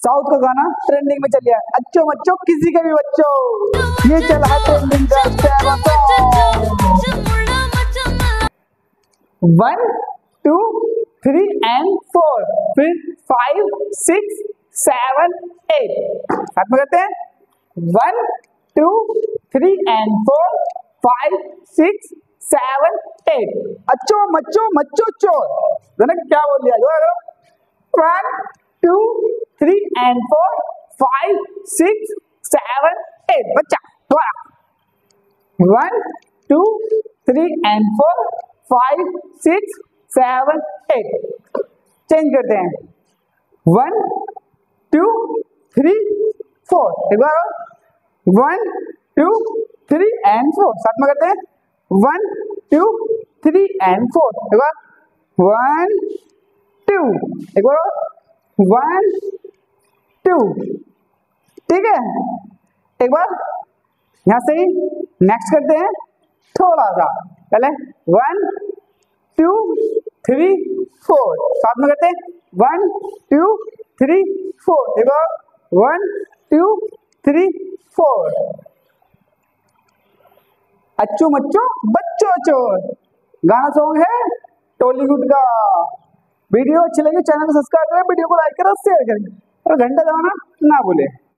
South का गाना trending में चल गया, अच्छो मच्छो किसी के भी बच्चों, ये चला है ट्रेंडिंग का स्टेप। 1 2 3 and 4, फिर 5 6 7 8, साथ में करते हैं 1 2 3 and 4 5 6 7 8, अच्छो मच्छो मच्छो चोर। क्या बोल दिया? 1 2 3 and 4 5 6 7 8, बच्चा दोबारा 1 2 3 and 4 5 6 7 8, चेंज करते हैं 1 2 3 4, एक बार 1 2 3 and 4, साथ में करते हैं 1 2 3 and 4, एक बार 1 2, एक बार 1 2, ठीक है। एक बार यहां से ही नेक्स्ट करते हैं थोड़ा सा, पहले 1 2 3 4, साथ में करते हैं 1 2 3 4, एक बार 1 2 3 4, अच्छो मच्छो बच्चो चोर। गाना सॉन्ग है टॉलीवुड का। वीडियो अच्छी लगी चैनल को सब्सक्राइब करें, वीडियो को लाइक करें, शेयर करें और घंटा दबाना ना भूलें।